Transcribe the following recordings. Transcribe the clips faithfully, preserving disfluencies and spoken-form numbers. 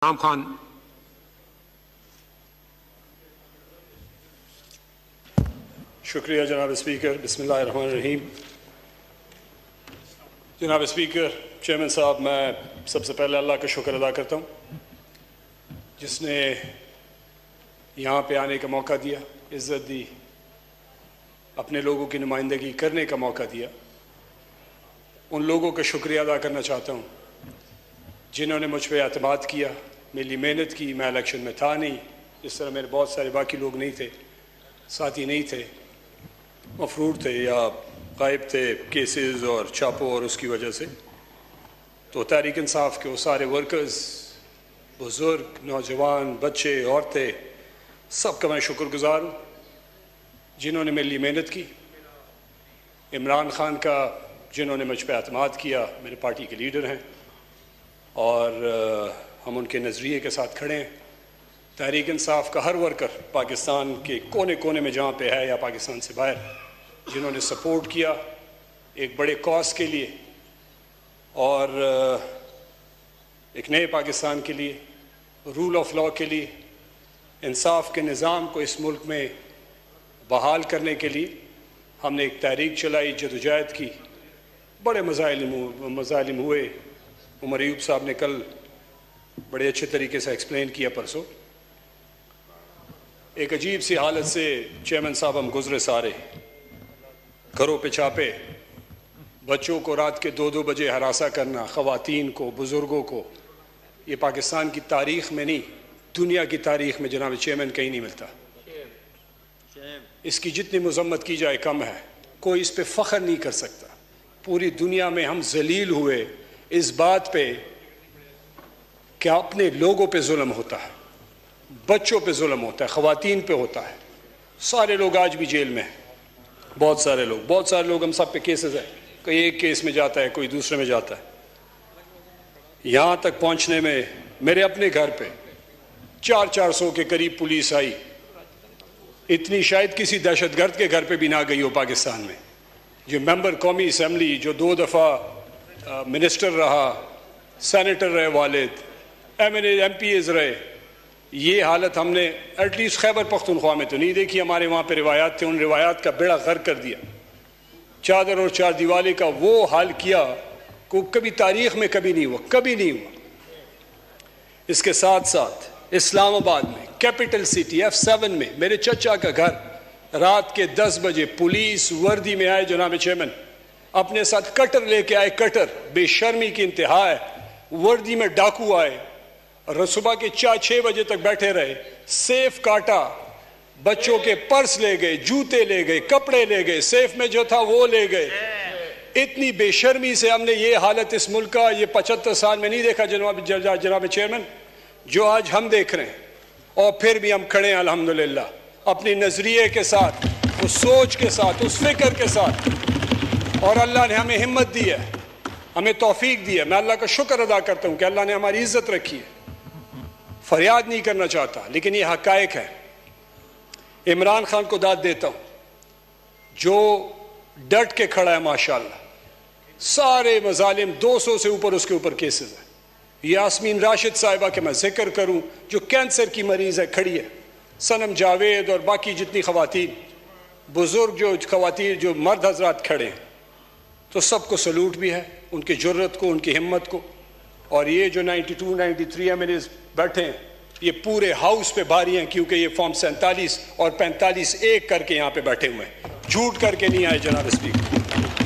राम खान। शुक्रिया जनाब स्पीकर। बिस्मिल्लाहिर्रहमानिर्रहीम। जनाब स्पीकर, चेयरमैन साहब, मैं सबसे पहले अल्लाह का शुक्र अदा करता हूँ जिसने यहाँ पे आने का मौका दिया, इज़्ज़त दी, अपने लोगों की नुमाइंदगी करने का मौका दिया। उन लोगों का शुक्रिया अदा करना चाहता हूँ जिन्होंने मुझ पर एतमाद किया, मेरी मेहनत की। मैं इलेक्शन में था नहीं, इस तरह मेरे बहुत सारे बाकी लोग नहीं थे, साथी नहीं थे, मफरूर थे या गायब थे केसेस और छापों और उसकी वजह से। तो तहरीक इंसाफ के वो सारे वर्कर्स, बुज़ुर्ग, नौजवान, बच्चे, औरतें, सबका मैं शुक्रगुजार हूँ जिन्होंने मेरे लिए मेहनत की। इमरान खान का जिन्होंने मुझ पर एतमाद किया, मेरे पार्टी के लीडर हैं और हम उनके नज़रिए के साथ खड़े हैं। तहरीक इंसाफ का हर वर्कर पाकिस्तान के कोने कोने में जहाँ पे है या पाकिस्तान से बाहर, जिन्होंने सपोर्ट किया एक बड़े कॉज के लिए और एक नए पाकिस्तान के लिए, रूल ऑफ लॉ के लिए, इंसाफ के निज़ाम को इस मुल्क में बहाल करने के लिए हमने एक तहरीक चलाई, जदोजहद की। बड़े मज़ालिम मज़ालिम हुए। उमर अयूब साहब ने कल बड़े अच्छे तरीके से एक्सप्लेन किया परसों। एक अजीब सी हालत से चेयरमैन साहब हम गुजरे सारे, घरों पे छापे, बच्चों को रात के दो दो बजे हरासा करना, ख़वातीन को, बुज़ुर्गों को। ये पाकिस्तान की तारीख़ में नहीं, दुनिया की तारीख़ में जनाब चेयरमैन कहीं नहीं मिलता। इसकी जितनी मज़म्मत की जाए कम है। कोई इस पे फ़ख्र नहीं कर सकता। पूरी दुनिया में हम जलील हुए इस बात पे कि अपने लोगों पे जुल्म होता है, बच्चों पे जुल्म होता है, ख़वातीन पे होता है। सारे लोग आज भी जेल में हैं, बहुत सारे लोग बहुत सारे लोग हम सब पे केसेस है। कोई एक केस में जाता है, कोई दूसरे में जाता है। यहाँ तक पहुँचने में मेरे अपने घर पे चार चार सौ के करीब पुलिस आई। इतनी शायद किसी दहशतगर्द के घर पे भी ना गई हो पाकिस्तान में। जो मेंबर कौमी असम्बली, जो दो दफ़ा मिनिस्टर रहा, सेनेटर रहे वालिद, M N M P as रहे, ये हालत हमने एटलीस्ट खैबर पख्तूनख्वा में तो नहीं देखी। हमारे वहाँ पे रिवायात थे, उन रिवायात का बेड़ा गर्क कर दिया। चादर और चार दीवारी का वो हाल किया को कभी तारीख़ में कभी नहीं हुआ, कभी नहीं हुआ। इसके साथ साथ इस्लामाबाद में, कैपिटल सिटी एफ सेवन में, मेरे चचा का घर, रात के दस बजे पुलिस वर्दी में आए जनाब चेयरमैन, अपने साथ कटर लेके आए। कटर, बेशर्मी की इंतहा है। वर्दी में डाकू आए और सुबह के चार छः बजे तक बैठे रहे। सेफ काटा, बच्चों के पर्स ले गए, जूते ले गए, कपड़े ले गए, सेफ में जो था वो ले गए। इतनी बेशर्मी से हमने ये हालत इस मुल्क का ये पचहत्तर साल में नहीं देखा जनाब जनाब चेयरमैन, जो आज हम देख रहे हैं। और फिर भी हम खड़े हैं अल्हम्दुलिल्लाह, अपनी नज़रिए के साथ, उस सोच के साथ, उस फिक्र के साथ। और अल्लाह ने हमें हिम्मत दी है, हमें तौफीक दी है। मैं अल्लाह का शुक्र अदा करता हूँ कि अल्लाह ने हमारी इज्जत रखी है। फरियाद नहीं करना चाहता, लेकिन ये हकायक है। इमरान खान को दाद देता हूँ जो डट के खड़ा है माशाल्लाह। सारे मजालिम, दो सौ से ऊपर उसके ऊपर केसेस हैं। यास्मीन राशिद साहिबा के मैं जिक्र करूँ जो कैंसर की मरीज है, खड़ी है। सनम जावेद और बाकी जितनी खवातीन, बुजुर्ग जो खवातीन, जो मर्द हजरात खड़े हैं, तो सबको सलूट भी है, उनकी जुर्रत को, उनकी हिम्मत को। और ये जो बानवे, तिरानवे एम एल एज़ बैठे हैं, ये पूरे हाउस पे भारी हैं, क्योंकि ये फॉर्म सैंतालीस और पैंतालीस एक करके यहाँ पे बैठे हुए हैं। झूठ करके नहीं आए जनाब स्पीकर।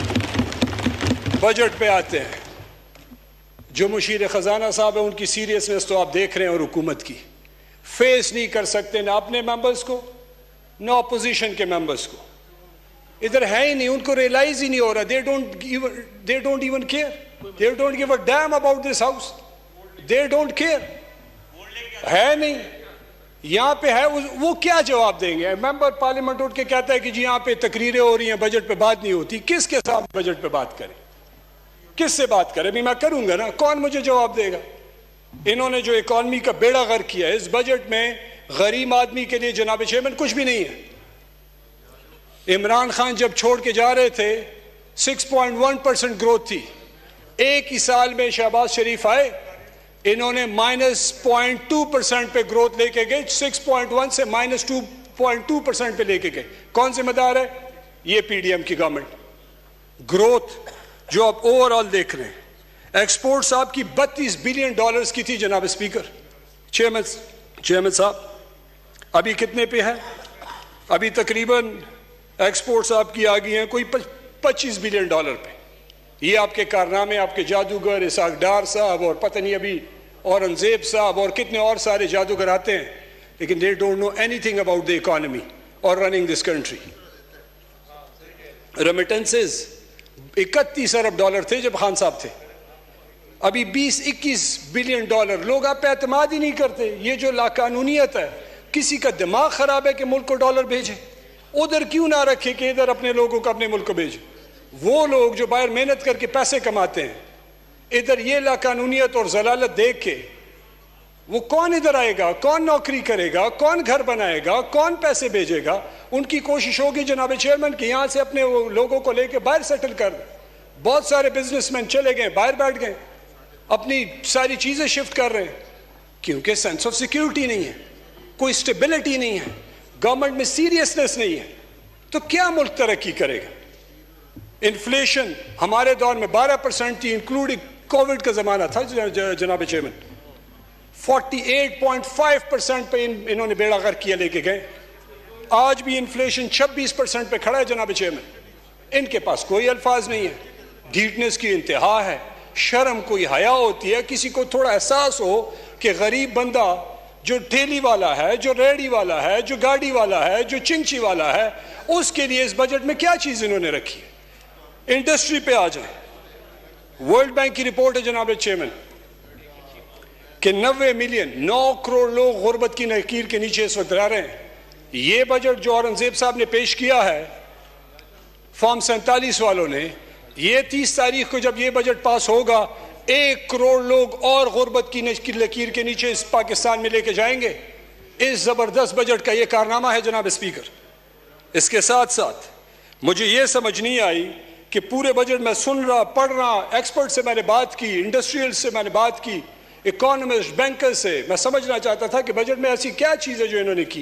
बजट पे आते हैं, जो मुशीर खजाना साहब है, उनकी सीरियसनेस तो आप देख रहे हैं। और हुकूमत की फेस नहीं कर सकते ना अपने मेंबर्स को, ना अपोजिशन के मेंबर्स को। इधर है ही नहीं, उनको रियलाइज ही नहीं हो रहा। They don't they don't even care, they don't give a damn about this house, they don't care. है नहीं, यहाँ पे है, वो क्या जवाब देंगे? मेंबर पार्लियामेंट उठ के कहता है कि जी यहाँ पे तकरीरें हो रही हैं, बजट पे बात नहीं होती। किसके साथ बजट पे बात करें, किससे बात करें? अभी मैं करूंगा ना, कौन मुझे जवाब देगा? इन्होंने जो इकॉनमी का बेड़ा गर्क किया है इस बजट में, गरीब आदमी के लिए जनाब चेयरमैन कुछ भी नहीं है। इमरान खान जब छोड़ के जा रहे थे, छह पॉइंट एक परसेंट ग्रोथ थी। एक ही साल में शहबाज शरीफ आए, इन्होंने माइनस पॉइंट टू परसेंट पे ग्रोथ लेके गए, सिक्स पॉइंट वन से minus two point two percent पे लेके गए। कौन जिम्मेदार है? ये पीडीएम की गवर्नमेंट। ग्रोथ जो आप ओवरऑल देख रहे हैं, एक्सपोर्ट्स आपकी बत्तीस बिलियन डॉलर्स की थी जनाब स्पीकर, चेयरमैन चेयरमैन साहब, अभी कितने पे है? अभी तकरीबन एक्सपोर्ट्स आपकी आ गई हैं कोई पच्चीस बिलियन डॉलर पे। ये आपके कारनामे, आपके जादूगर इसाक डार साहब और पता नहीं अभी औरंगजेब साहब और कितने और सारे जादूगर आते हैं, लेकिन they don't know anything about the economy और रनिंग दिस कंट्री। रेमिटेंसेस इकतीस अरब डॉलर थे जब खान साहब थे, अभी बीस इक्कीस बिलियन डॉलर। लोग आप पे एतमाद ही नहीं करते। ये जो लाकानूनियत है, किसी का दिमाग खराब है कि मुल्क को डॉलर भेजे, उधर क्यों ना रखे कि इधर अपने लोगों को अपने मुल्क को भेजे। वो लोग जो बाहर मेहनत करके पैसे कमाते हैं, इधर ये लाकानूनियत और जलालत देख के वो कौन इधर आएगा, कौन नौकरी करेगा, कौन घर बनाएगा, कौन पैसे भेजेगा? उनकी कोशिश होगी जनाब चेयरमैन कि यहाँ से अपने वो लोगों को लेके बाहर सेटल कर दें। बहुत सारे बिजनेसमैन चले गए, बाहर बैठ गए, अपनी सारी चीज़ें शिफ्ट कर रहे हैं, क्योंकि सेंस ऑफ सिक्योरिटी नहीं है, कोई स्टेबिलिटी नहीं है, गवर्नमेंट में सीरियसनेस नहीं है। तो क्या मुल्क तरक्की करेगा? इन्फ्लेशन हमारे दौर में बारह परसेंट थी, इंक्लूडिंग कोविड का ज़माना था जनाब चेयरमैन, अड़तालीस पॉइंट पाँच परसेंट पे इन, इन्होंने बेड़ा गर्क किया लेके गए। आज भी इन्फ्लेशन छब्बीस परसेंट पे खड़ा है जनाब चेयरमैन। इनके पास कोई अल्फाज नहीं है, ढीठनेस की इंतहा है, शर्म कोई हया होती है। किसी को थोड़ा एहसास हो कि गरीब बंदा जो ठेली वाला है, जो रेहड़ी वाला है, जो गाड़ी वाला है, जो चिंची वाला है, उसके लिए इस बजट में क्या चीज़ इन्होंने रखी है। इंडस्ट्री पे आ जाए, वर्ल्ड बैंक की रिपोर्ट है जनाब चेयरमैन कि नब्बे मिलियन नौ करोड़ लोग गुर्बत की नकीर के नीचे इस वक्त रह रहे हैं। ये बजट जो औरंगजेब साहब ने पेश किया है फॉर्म सैंतालीस वालों ने, ये तीस तारीख को जब ये बजट पास होगा, एक करोड़ लोग और गुर्बत की लकीर के नीचे इस पाकिस्तान में लेके जाएंगे। इस जबरदस्त बजट का ये कारनामा है जनाब स्पीकर। इसके साथ साथ मुझे ये समझ नहीं आई कि पूरे बजट में सुन रहा, पढ़ रहा, एक्सपर्ट से मैंने बात की, इंडस्ट्रियल से मैंने बात की, इकोनॉमिस्ट, बैंकर से, मैं समझना चाहता था कि बजट में ऐसी क्या चीज़ है जो इन्होंने की।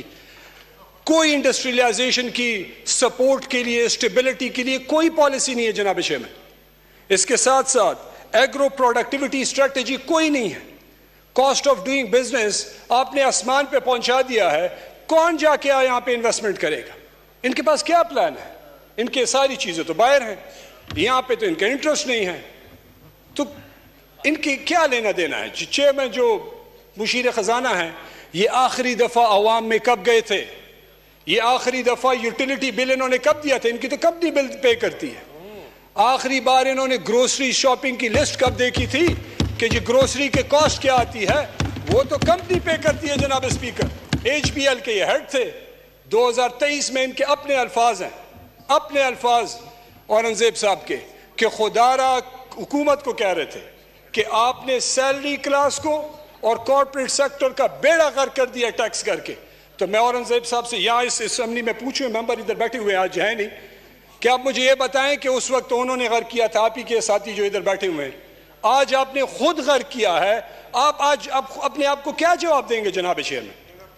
कोई इंडस्ट्रियलाइजेशन की सपोर्ट के लिए, स्टेबिलिटी के लिए कोई पॉलिसी नहीं है जनाब चेयरमैन। इसके साथ साथ एग्रो प्रोडक्टिविटी स्ट्रेटजी कोई नहीं है। कॉस्ट ऑफ डूइंग बिजनेस आपने आसमान पे पहुंचा दिया है, कौन जाके यहाँ पे इन्वेस्टमेंट करेगा? इनके पास क्या प्लान है? इनके सारी चीज़ें तो बाहर हैं, यहाँ पे तो इनका इंटरेस्ट नहीं है, तो इनके क्या लेना देना है? चेयरमैन जो मुशीर खजाना है, ये आखिरी दफ़ा अवाम में कब गए थे? ये आखिरी दफ़ा यूटिलिटी बिल इन्होंने कब दिया था? इनकी तो कंपनी बिल पे करती है। आखिरी बार इन्होंने ग्रोसरी शॉपिंग की लिस्ट कब देखी थी कि जी ग्रोसरी के कॉस्ट क्या आती है? वो तो कंपनी पे करती है जनाब स्पीकर। एच पी एल के ये हेड थे। दो हज़ार तेईस में इनके अपने अल्फाज हैं, अपने अल्फाज औरंगजेब साहब के, कि खुदारा हुकूमत को कह रहे थे कि आपने सैलरी क्लास को और कॉर्पोरेट सेक्टर का बेड़ा गर्क कर दिया टैक्स करके। तो मैं औरंगजेब साहब से यहाँ इस असम्बली में पूछूं, मेंबर इधर बैठे हुए आज है नहीं, कि आप मुझे ये बताएं कि उस वक्त तो उन्होंने गर्क किया था, आप ही के साथी जो इधर बैठे हुए हैं, आज आपने खुद गर्क किया है, आप आज आप अपने आप को क्या जवाब देंगे जनाब चेयरमैन?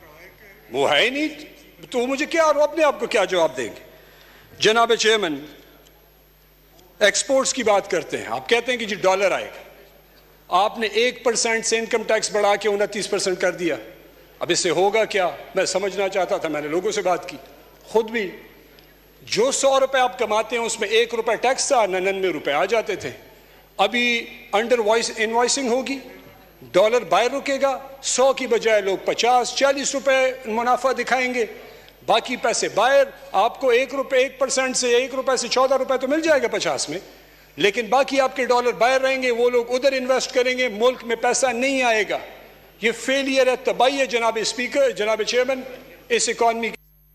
वो है ही नहीं, तो मुझे क्या, और अपने आप को क्या जवाब देंगे? जनाब चेयरमैन, एक्सपोर्ट्स की बात करते हैं, आप कहते हैं कि जी डॉलर आएगा। आपने एक परसेंट से इनकम टैक्स बढ़ा के उनतीस परसेंट कर दिया। अब इससे होगा क्या? मैं समझना चाहता था, मैंने लोगों से बात की, खुद भी, जो सौ रुपए आप कमाते हैं उसमें एक रुपए टैक्स था, निन्यानवे रुपए आ जाते थे। अभी अंडर वॉइस इनवॉइसिंग होगी, डॉलर बाहर रुकेगा, सौ की बजाय लोग पचास चालीस रुपए मुनाफा दिखाएंगे, बाकी पैसे बाहर। आपको एक रुपए एक परसेंट से एक रुपए से चौदह रुपए तो मिल जाएगा पचास में, लेकिन बाकी आपके डॉलर बाहर रहेंगे, वो लोग उधर इन्वेस्ट करेंगे, मुल्क में पैसा नहीं आएगा। ये फेलियर है, तबाही है जनाब स्पीकर, जनाब चेयरमैन। इस इकॉनमी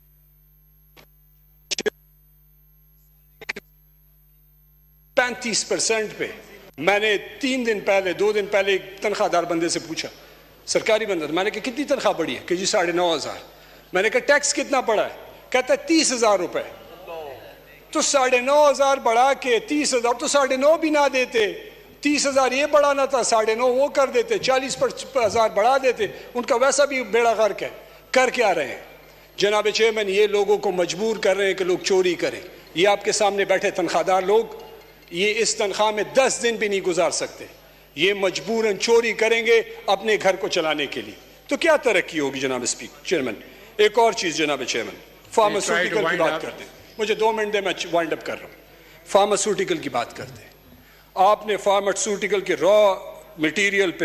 पैंतीस परसेंट पे, मैंने तीन दिन पहले दो दिन पहले एक तनख्वाहदार बंदे से पूछा, सरकारी बंदा, मैंने कहा कितनी तनख्वाह बढ़ी है? कि जी साढ़े नौ हजार। मैंने कहा टैक्स कितना पड़ा है? कहता है तीस हजार रुपए। तो साढ़े नौ हजार बढ़ा के तीस हजार, तो साढ़े नौ भी ना देते तीस हजार ये बढ़ाना था, साढ़े नौ वो कर देते, चालीस हजार बढ़ा देते, उनका वैसा भी बेड़ा गर्क है। कर क्या रहे हैं जनाब चेयरमैन? ये लोगों को मजबूर कर रहे हैं कि लोग चोरी करें। ये आपके सामने बैठे तनख्वाहदार लोग, ये इस तनख्वाह में दस दिन भी नहीं गुजार सकते, ये मजबूरन चोरी करेंगे अपने घर को चलाने के लिए। तो क्या तरक्की होगी जनाब स्पीकर चेयरमैन? एक और चीज जनाब चेयरमैन, फार्मास्यूटिकल की बात करते हैं, मुझे दो मिनट दे, मैं वाइंड अप कर रहा हूं। फार्मास्यूटिकल की बात करते हैं, आपने फार्मास्यूटिकल के रॉ मटेरियल पे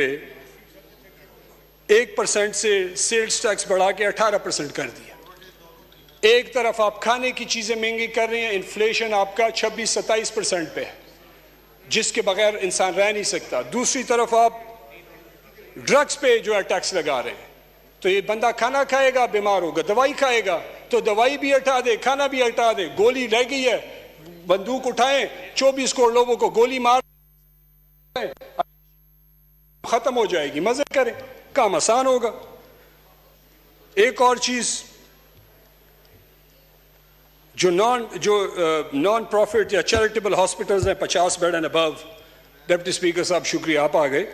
एक परसेंट से सेल्स टैक्स बढ़ा के अठारह परसेंट कर दिया। एक तरफ आप खाने की चीजें महंगी कर रही हैं, इन्फ्लेशन आपका छब्बीस सत्ताईस परसेंट पे है, जिसके बगैर इंसान रह नहीं सकता। दूसरी तरफ आप ड्रग्स पे जो है टैक्स लगा रहे हैं, तो ये बंदा खाना खाएगा बीमार होगा, दवाई खाएगा तो दवाई भी हटा दे, खाना भी हटा दे। गोली रह गई है, बंदूक उठाएं, चौबीस करोड़ लोगों को गोली मार, खत्म हो जाएगी, मजे करें, काम आसान होगा। एक और चीज, जो नॉन जो नॉन प्रॉफिट या चैरिटेबल हॉस्पिटल्स हैं पचास bed and above, deputy speaker साहब शुक्रिया आप आ गए,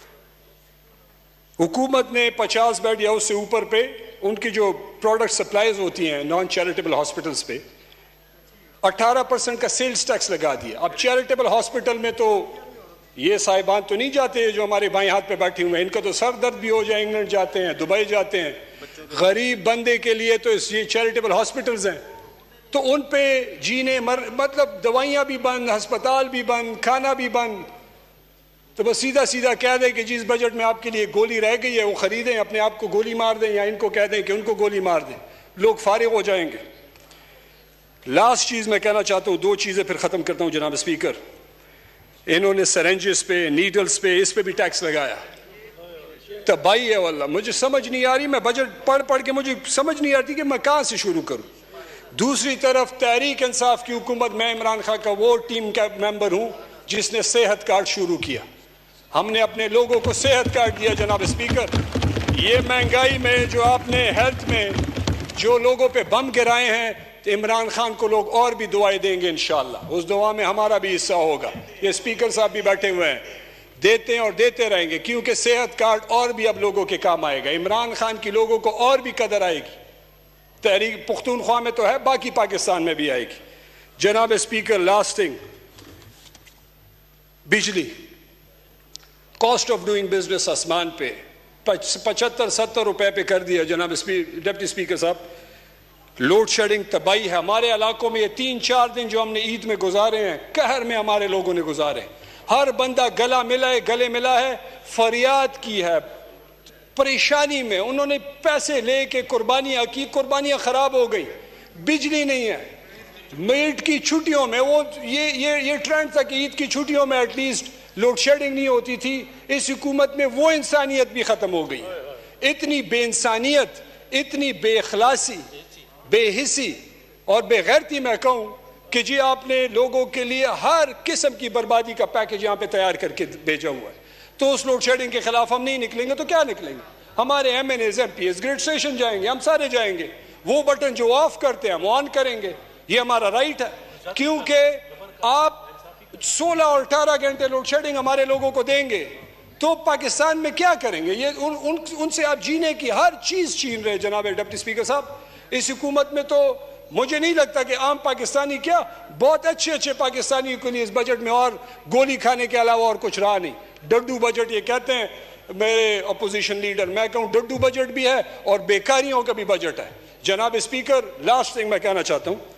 हुकूमत ने पचास बेड या उससे ऊपर पे उनकी जो प्रोडक्ट सप्लाईज होती हैं नॉन चैरिटेबल हॉस्पिटल्स पे अठारह परसेंट का सेल्स टैक्स लगा दिया। अब चैरिटेबल हॉस्पिटल में तो ये साहिबान तो नहीं जाते जो हमारे बाएं हाथ पे बैठे हुए हैं, इनका तो सर दर्द भी हो जाए, इंग्लैंड जाते हैं, दुबई जाते हैं। गरीब बंदे के लिए तो ये चैरिटेबल हॉस्पिटल्स हैं, तो उन पे जीने मर मतलब दवाइयाँ भी बंद, अस्पताल भी बंद, खाना भी बंद। तो बस सीधा सीधा कह दें कि जिस बजट में आपके लिए गोली रह गई है वो खरीदें, अपने आप को गोली मार दें, या इनको कह दें कि उनको गोली मार दें, लोग फारिग हो जाएंगे। लास्ट चीज मैं कहना चाहता हूँ, दो चीजें फिर खत्म करता हूँ जनाब स्पीकर। इन्होंने सरेंजेस पे, नीडल्स पे, इस पे भी टैक्स लगाया, तबाही है वल्लाह। मुझे समझ नहीं आ रही, मैं बजट पढ़ पढ़ के मुझे समझ नहीं आती कि मैं कहाँ से शुरू करूँ। दूसरी तरफ तहरीक इंसाफ की हुकूमत, मैं इमरान खान का वो टीम का मेंबर हूँ जिसने सेहत कार्ड शुरू किया, हमने अपने लोगों को सेहत कार्ड दिया जनाब स्पीकर। ये महंगाई में जो आपने हेल्थ में जो लोगों पे बम गिराए हैं, तो इमरान खान को लोग और भी दुआएं देंगे इंशाअल्लाह, उस दुआ में हमारा भी हिस्सा होगा। ये स्पीकर साहब भी बैठे हुए हैं, देते हैं और देते रहेंगे, क्योंकि सेहत कार्ड और भी अब लोगों के काम आएगा, इमरान खान की लोगों को और भी कदर आएगी। तहरीक पुख्तूनख्वा में तो है, बाकी पाकिस्तान में भी आएगी। जनाब स्पीकर लास्ट थिंग, बिजली, कॉस्ट ऑफ डूइंग बिजनेस आसमान पे पचहत्तर सत्तर रुपए पे कर दिया जनाब डिप्टी स्पीकर साहब। लोड शेडिंग तबाही है हमारे इलाकों में। ये तीन चार दिन जो हमने ईद में गुजारे हैं, कहर में हमारे लोगों ने गुजारे, हर बंदा गला मिला है, गले मिला है, फरियाद की है, परेशानी में। उन्होंने पैसे लेके कुर्बानियां की, कुर्बानियां खराब हो गई, बिजली नहीं है। ईद की छुट्टियों में वो ये ये ये ट्रेंड था कि ईद की छुट्टियों में एटलीस्ट लोड शेडिंग नहीं होती थी। इस हुकूमत में वो इंसानियत भी खत्म हो गई। इतनी बेइंसानियत, इतनी बेखलासी, बेहिसी और बेगैरती मैं कहूं कि जी आपने लोगों के लिए हर किस्म की बर्बादी का पैकेज यहां पे तैयार करके भेजा हुआ है। तो उस लोड शेडिंग के खिलाफ हम नहीं निकलेंगे तो क्या निकलेंगे? हमारे M N As M P S grid station जाएंगे, हम सारे जाएंगे, वो बटन जो ऑफ करते हैं हम ऑन करेंगे, ये हमारा राइट है। क्योंकि आप सोलह और अठारह घंटे लोड शेडिंग हमारे लोगों को देंगे तो पाकिस्तान में क्या करेंगे? ये उन, उन, उनसे आप जीने की हर चीज छीन रहे जनाब डिप्टी स्पीकर साहब। इस हुकूमत में तो मुझे नहीं लगता कि आम पाकिस्तानी, क्या बहुत अच्छे अच्छे पाकिस्तानियों के लिए इस बजट में और गोली खाने के अलावा और कुछ रहा नहीं। डड्डू बजट ये कहते हैं मेरे अपोजिशन लीडर, मैं कहूँ डड्डू बजट भी है और बेकारियों का भी बजट है। जनाब स्पीकर लास्ट थिंग मैं कहना चाहता हूँ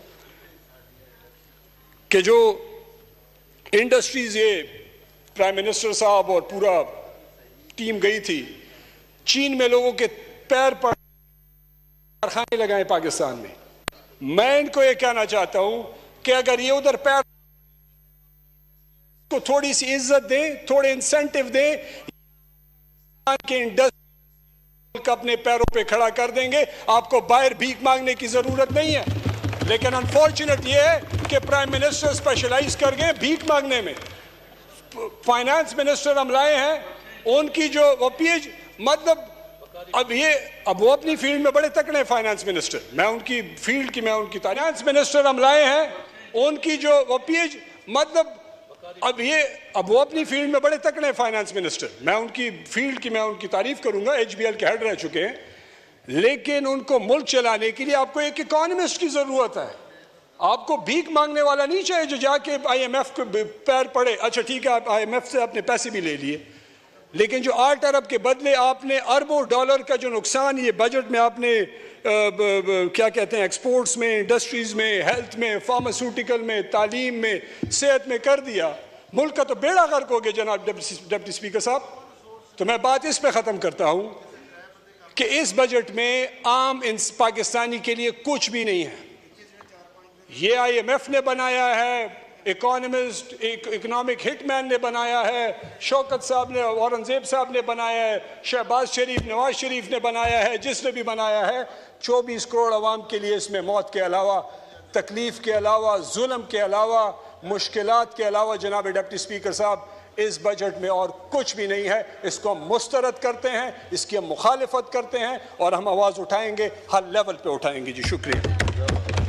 कि जो इंडस्ट्रीज, ये प्राइम मिनिस्टर साहब और पूरा टीम गई थी चीन में, लोगों के पैर पर कारखाने लगाए पाकिस्तान में। मैं इनको ये कहना चाहता हूं कि अगर ये उधर पैर को थोड़ी सी इज्जत दें, थोड़े इंसेंटिव दें, के इंडस्ट्री को अपने पैरों पे खड़ा कर देंगे, आपको बाहर भीख मांगने की जरूरत नहीं है। लेकिन अनफॉर्चुनेट ये है कि प्राइम मिनिस्टर स्पेशलाइज कर गए भीख मांगने में। फाइनेंस मिनिस्टर हम लाए हैं, उनकी जो वो पीएच मतलब अब ये अब वो अपनी फील्ड में बड़े तकड़े फाइनेंस मिनिस्टर, मैं उनकी फील्ड की मैं उनकी फाइनेंस मिनिस्टर हम लाए हैं, उनकी जो वो पीएच मतलब अब ये अब वो अपनी फील्ड में बड़े तकड़े हैं फाइनेंस मिनिस्टर, मैं उनकी फील्ड की मैं उनकी तारीफ करूंगा, एच बी एल के हेड रह चुके हैं, लेकिन उनको मुल्क चलाने के लिए आपको एक इकोनॉमिस्ट की जरूरत है। आपको भीख मांगने वाला नहीं चाहिए जो जाके आई एम एफ के पैर पड़े। अच्छा ठीक है, आप आई एम एफ से अपने पैसे भी ले लिए, लेकिन जो आठ अरब के बदले आपने अरबों डॉलर का जो नुकसान ये बजट में आपने आ, ब, ब, क्या कहते हैं एक्सपोर्ट्स में, इंडस्ट्रीज में, हेल्थ में, फार्मास्यूटिकल में, तालीम में, सेहत में कर दिया, मुल्क का तो बेड़ा गर्क हो गया जनाब डिप्टी स्पीकर साहब। तो मैं बात इस पे ख़त्म करता हूँ कि इस बजट में आम इंस पाकिस्तानी के लिए कुछ भी नहीं है। ये आई एम एफ ने बनाया है, इकोनॉमिस्ट इकोनॉमिक हिटमैन ने बनाया है, शौकत साहब ने, औरंगजेब साहब ने बनाया है, शहबाज शरीफ, नवाज शरीफ ने बनाया है, जिसने भी बनाया है, चौबीस करोड़ अवाम के लिए इसमें मौत के अलावा, तकलीफ के अलावा, जुल्म के अलावा, मुश्किलात के अलावा जनाब डिप्टी स्पीकर साहब इस बजट में और कुछ भी नहीं है। इसको हम मुस्तरद करते हैं, इसकी हम मुखालिफत करते हैं और हम आवाज़ उठाएंगे, हर लेवल पे उठाएंगे। जी शुक्रिया।